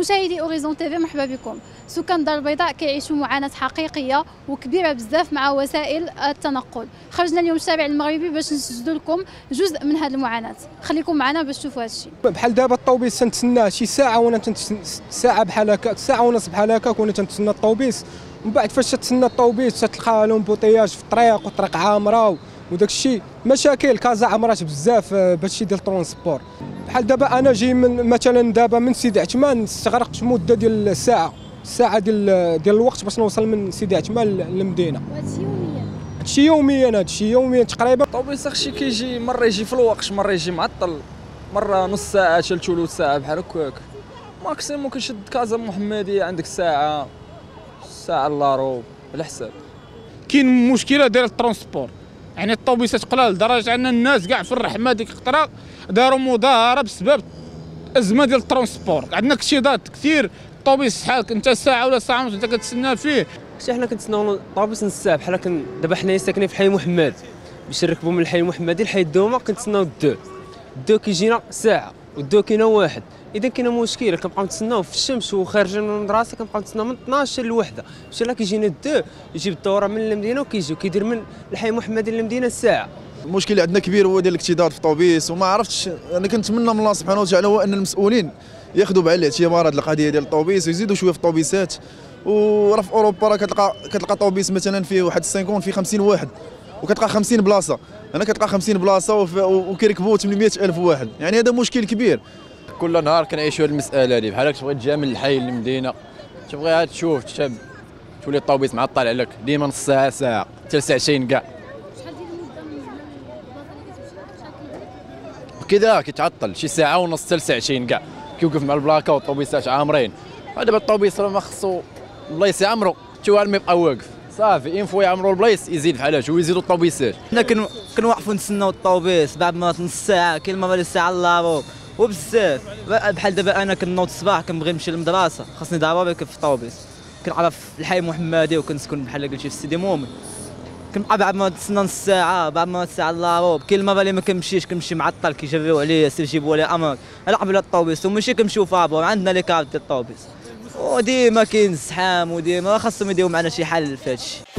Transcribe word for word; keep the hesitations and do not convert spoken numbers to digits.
مشاهدي اوريزون تيفي مرحبا بكم. سكان الدار البيضاء كيعيشوا معاناه حقيقيه وكبيره بزاف مع وسائل التنقل. خرجنا اليوم الشارع المغربي باش نسجدوا لكم جزء من هذه المعاناه، خليكم معنا باش تشوفوا هذا الشيء. بحال دابا الطوبيس تنتسناه شي ساعه وانا تنتسنى ساعه بحال هكاك، ساعه ونص بحال هكاك وانا تنتسنى الطوبيس، ومن بعد فاش تتسنى الطوبيس تلقى لهم بوطياج في الطريق والطريق عامره وداك الشيء مشاكل. كازا عمرات بزاف باش يدير الترونسبور. بحال دابا انا جاي من مثلا دابا من سيدي عثمان استغرقت مده ديال الساعه الساعه ديال ديال الوقت باش نوصل من سيدي عثمان للمدينه. وهادشي يوميا هادشي يوميا هادشي يوميا تقريبا. الطوبيس اخشي كيجي مره يجي في الوقت، مره يجي معطل، مره نص ساعه حتى ثلث ساعه بحال هكاك. ماكسيموم كنشد كازا محمديه عندك ساعه ساعه لارو على حساب. كاين مشكله ديال الترونسبور، يعني الطوبيسات قلال لدرجه ان الناس كاع في الرحمه ديك القطره داروا مظاهره بسبب ازمه ديال الترونسبور. عندنا اكتظاظ كثير، الطوبيس شحال انت ساعه ولا ساعه ونص انت كتسنى فيه. حتى حنا كنتسناو الطوبيس نص ساعه بحال كن دابا حنايا ساكنين في حي محمد، باش نركبوا من الحي المحمدي لحي الدومه كنتسناو الدو الدو كيجينا ساعه والدو كاينه واحد. اذا كاينه مشكله كنبقاو نتسناو في الشمس وخارجين من المدرسه كنبقاو نتسناو من اثناش للوحده باش لا كيجينا الدو يجيب الدوره من المدينه وكيجي وكيدير من الحي المحمدي للمدينه ساعه. المشكل اللي عندنا كبير هو ديال الاكتظاظ في الطوبيس، وما عرفتش انا كنتمنى من الله سبحانه وتعالى هو ان المسؤولين ياخذوا بعين الاعتبار هذه القضيه ديال الطوبيس ويزيدوا شويه في الطوبيسات. وراه في اوروبا راه كتلقى كتلقى طوبيس مثلا فيه واحد خمسين فيه خمسين واحد وكتلقى خمسين بلاصه، انا كتلقى خمسين بلاصه وكيركبوا ثمانمائة ألف واحد، يعني هذا مشكل كبير. كل نهار كنعيشوا هذه المساله هذه، بحال تبغي تجي من الحي للمدينه تبغيها تشوف تشاب تولي الطوبيس معطل عليك ديما نص ساعه ساعه حتى ساعتين كاع. شحال ديال المده من البلاصه اللي كتمشي شحال كذا كيتعطل شي ساعه ونص حتى ساعتين كاع، كيوقف مع البلاكه والطوبيسات عامرين. دابا الطوبيس راه ما خصو البلايص يعمروا حتى ما يبقى واقف صافي، ان فوا يعمروا البلايص يزيد بحال هادشي ويزيدوا الطوبيسات. حنا كنوقفوا نتسناو الطوبيس بعد ما نص ساعه، كاين المره اللي ساعه لارو وبزاف. بحال دابا انا كنوض الصباح كنبغي نمشي للمدرسه خاصني ضروري نركب في الطوبيس، كنعرف الحي محمدي وكنسكن بحال قلتي في سيدي مومن، كنبقى بعد ما نتسنى نص ساعه بعد ما ساعه لارو. كاين المره اللي ما كنمشيش كنمشي معطل كيجريو عليا سير جيبوا لي امر على قبل الطوبيس وماشي كنمشيو فابور عندنا لي كارت ديال الطوبيس. وديما كاين الزحام وديما خاصهم يديروا معنا شي حل في هادشي.